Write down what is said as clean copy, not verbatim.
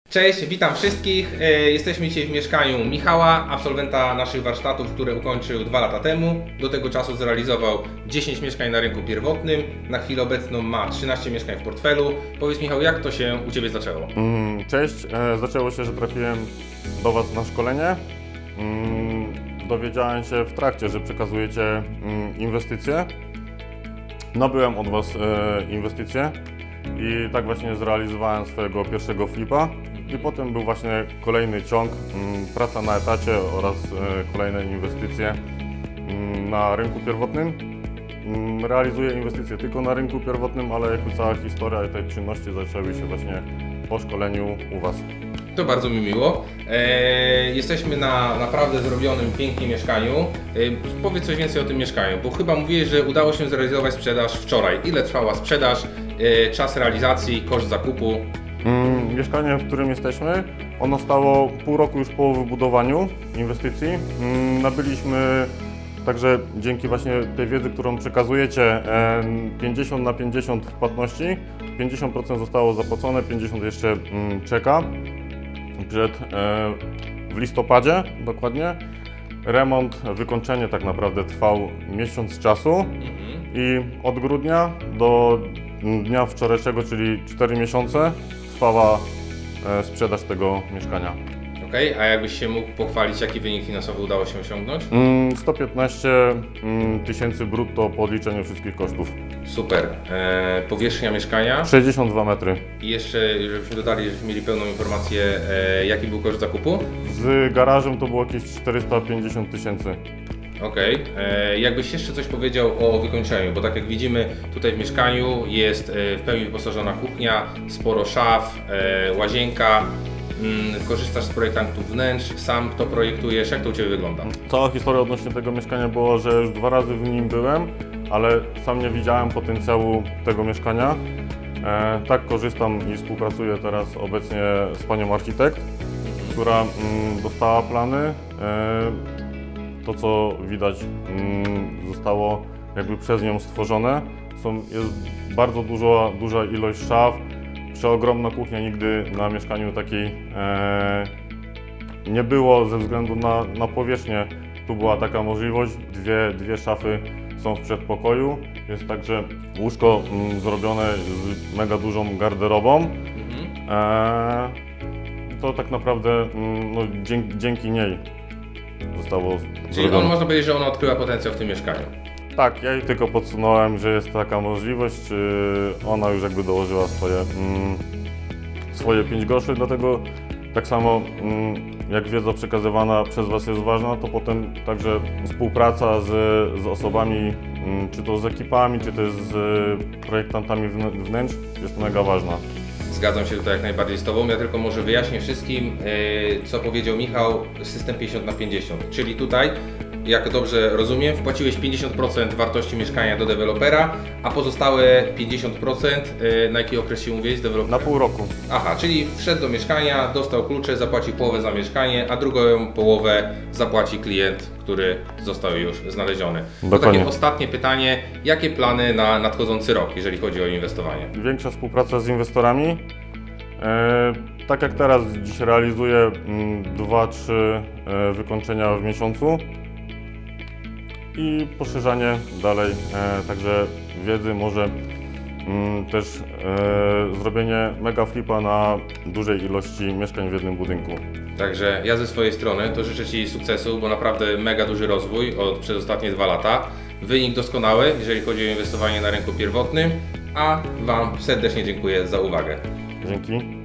Cześć, witam wszystkich. Jesteśmy dzisiaj w mieszkaniu Michała, absolwenta naszych warsztatów, które ukończył 2 lata temu. Do tego czasu zrealizował 10 mieszkań na rynku pierwotnym. Na chwilę obecną ma 13 mieszkań w portfelu. Powiedz, Michał, jak to się u Ciebie zaczęło? Cześć, zaczęło się, że trafiłem do Was na szkolenie. Dowiedziałem się w trakcie, że przekazujecie inwestycje. Nabyłem od Was inwestycje i tak właśnie zrealizowałem swojego pierwszego flipa. I potem był właśnie kolejny ciąg, praca na etacie oraz kolejne inwestycje na rynku pierwotnym. Realizuję inwestycje tylko na rynku pierwotnym, ale jakby cała historia i te czynności zaczęły się właśnie po szkoleniu u Was. To bardzo mi miło. Jesteśmy na naprawdę zrobionym, pięknie mieszkaniu. Powiedz coś więcej o tym mieszkaniu, bo chyba mówiłeś, że udało się zrealizować sprzedaż wczoraj. Ile trwała sprzedaż, czas realizacji, koszt zakupu? Mieszkanie, w którym jesteśmy, ono stało pół roku już po wybudowaniu inwestycji. Nabyliśmy także dzięki właśnie tej wiedzy, którą przekazujecie, 50 na 50 w płatności. 50% zostało zapłacone, 50% jeszcze czeka. W listopadzie dokładnie. Remont, wykończenie tak naprawdę trwał miesiąc czasu i od grudnia do dnia wczorajszego, czyli 4 miesiące, trwała sprzedaż tego mieszkania. Okej, a jakbyś się mógł pochwalić, jaki wynik finansowy udało się osiągnąć? 115 tysięcy brutto po odliczeniu wszystkich kosztów. Super. Powierzchnia mieszkania? 62 metry. I jeszcze, żebyśmy dodali, żebyśmy mieli pełną informację, jaki był koszt zakupu? Z garażem to było jakieś 450 tysięcy. Okej. Jakbyś jeszcze coś powiedział o wykończeniu, bo tak jak widzimy tutaj w mieszkaniu jest w pełni wyposażona kuchnia, sporo szaf, łazienka. Korzystasz z projektantów wnętrz, sam to projektujesz, jak to u Ciebie wygląda? Cała historia odnośnie tego mieszkania była, że już 2 razy w nim byłem, ale sam nie widziałem potencjału tego mieszkania. Tak korzystam i współpracuję teraz obecnie z panią architekt, która dostała plany. To, co widać, zostało jakby przez nią stworzone. Jest bardzo duża ilość szaf. Przeogromna kuchnia, nigdy na mieszkaniu takiej nie było ze względu na powierzchnię. Tu była taka możliwość, dwie szafy są w przedpokoju. Jest także łóżko zrobione z mega dużą garderobą. To tak naprawdę no, dzięki niej zostało zrobione. Czyli można powiedzieć, że ona odkryła potencjał w tym mieszkaniu. Tak, ja jej tylko podsunąłem, że jest taka możliwość, ona już jakby dołożyła swoje 5 groszy, dlatego tak samo jak wiedza przekazywana przez Was jest ważna, to potem także współpraca z osobami, czy to z ekipami, czy też z projektantami wnętrz jest mega ważna. Zgadzam się tutaj jak najbardziej z Tobą. Ja tylko może wyjaśnię wszystkim, co powiedział Michał, system 50 na 50, czyli tutaj, jak dobrze rozumiem, wpłaciłeś 50% wartości mieszkania do dewelopera, a pozostałe 50% na jaki okres się umówiłeś z deweloperem? Na pół roku. Aha, czyli wszedł do mieszkania, dostał klucze, zapłaci połowę za mieszkanie, a drugą połowę zapłaci klient, który został już znaleziony. To takie ostatnie pytanie, jakie plany na nadchodzący rok, jeżeli chodzi o inwestowanie? Większa współpraca z inwestorami. Tak jak teraz, dziś realizuję 2-3 wykończenia w miesiącu. I poszerzanie dalej, także wiedzy, może też zrobienie mega flipa na dużej ilości mieszkań w jednym budynku. Także ja ze swojej strony to życzę Ci sukcesu, bo naprawdę mega duży rozwój przez ostatnie 2 lata. Wynik doskonały, jeżeli chodzi o inwestowanie na rynku pierwotnym, a Wam serdecznie dziękuję za uwagę. Dzięki.